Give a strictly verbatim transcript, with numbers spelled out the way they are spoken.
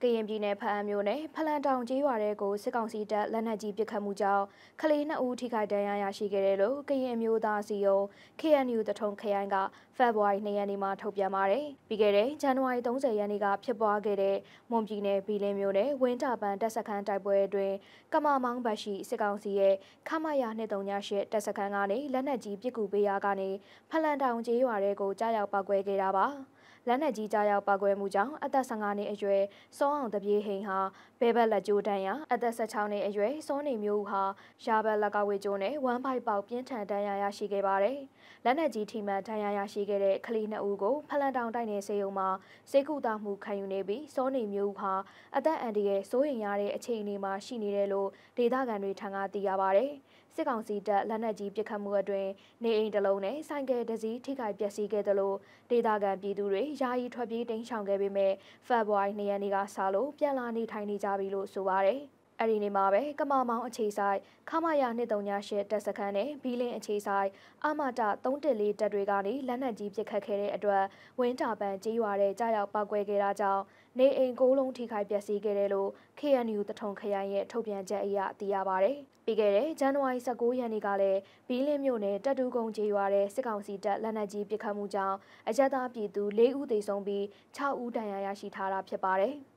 ရင်ပြည်နယ်ဖအံမြို့နယ်ဖလန်တောင်ကျေးရွာတဲ့ကိုစစ်ကောင်စီတပ်လက်နက်ကြီးပစ်ခတ်မှုကြောင့်ကလေးနှစ်ဦးထိခိုက်ဒဏ်ရာရရှိခဲ့တယ်လို့ကရင်အမျိုးသားစီယုံ K N U တထုံခရိုင်ကဖေဖော်ဝါရီနှစ်ရက်နေ့မှာထုတ်ပြန်ပါတယ်။ပြီးခဲ့တဲ့ဇန်နဝါရီသုံးဆယ်ရက်နေ့ကဖြစ်ပွားခဲ့တဲ့မွန်ပြည်နယ်ဘီလင်းမြို့နယ်ဝင်းတာပန်တပ်စခန်းတိုက်ပွဲအတွင်းကမာမောင်းဘတ်ရှိစစ်ကောင်စီရဲ့ခမရနှစ်သုံးညရှစ်တပ်စခန်းကနေလက်နက်ကြီးပစ်ကူပေးရာကနေဖလန်တောင်ကျေးရွာတဲ့ကိုကြားရောက်ပောက်ကွဲခဲ့တာပါ။လက်နက်ကြီးကြားရောက်ပောက်ကွဲမှုကြောင့်အသက်ဆယ်ငါနှစ်အရွယ်စောအောင်တပြေးဟိန်ဟာဘဲဘက်လက်ကျိုးဒဏ်ရာအသက်ဆယ်ခြောက်နှစ်အရွယ်စောနေမျိုးဟာရာဘက်လက်ကဝေကျိုးနဲ့ဝမ်းပိုက်ပေါက်ပြင်းထန်ဒဏ်ရာရရှိခဲ့ပါတယ်။လက်နက်ကြီးထိမှန်ဒဏ်ရာရရှိခဲ့တဲ့ကလေးနှစ်ဦးကိုဖလန်တောင်တိုက်နယ်စေယုံမှာစေကူတာမှုခံယူနေပြီးစောနေမျိုးဟာအသက်အန္တရာယ်စိုးရိမ်ရတဲ့အခြေအနေမှာရှိနေတယ်လို့ဒေသခံတွေထံကသိရပါတယ်။စစ်ကောင်စီတပ်လက်နက်ကြီးပစ်ခတ်မှုအတွင်းနေအိမ်တစ်လုံးနဲ့ဆိုင်ကယ်တစ်စီးထိခိုက်ပျက်စီးခဲ့တယ်လို့ဒေသခံပြည်သူတွေယာယီထွက်ပြေးတိမ်းရှောင်ခဲ့ပေမဲ့ဖေဖော်ဝါရီနှစ်ရက်နေ့ကစလို့ပြန်လာနေထိုင်နေကြပြီလို့ဆိုပါတယ်။အဲ့ဒီနေ့မှာပဲကမာမောင်းအခြေဆိုင်ခမရနှစ်သုံးညရှစ်တပ်စခန်းနဲ့ဘီလင်းအခြေဆိုင်အမတသုံးတစ်လေးတပ်တွေကနေလက်နက်ကြီးပစ်ခတ်ခဲ့တဲ့အတွက်ဝင်းတာပန်ကြေးရွာတဲ့ကြားရောက်ပောက်ကွဲခဲ့တာကြောင့်နေအိမ်ကိုးလုံးထိခိုက်ပျက်စီးခဲ့တယ်လို့ K N U တထုံခရိုင်ရဲ့ထုတ်ပြန်ချက်အရသိရပါတယ်။ပြီးခဲ့တဲ့ဇန်နဝါရီဆယ့်ကိုရက်နေ့ကလည်းဘီလင်းမြို့နယ်တက်တူးကုန်းကျေးရွာတဲ့စစ်ကောင်စီတပ်လက်နက်ကြီးပစ်ခတ်မှုကြောင့်အကြမ်းသားပြည်သူ၄ဦးသေဆုံးပြီး၆ဦးဒဏ်ရာရရှိထားတာဖြစ်ပါတယ်။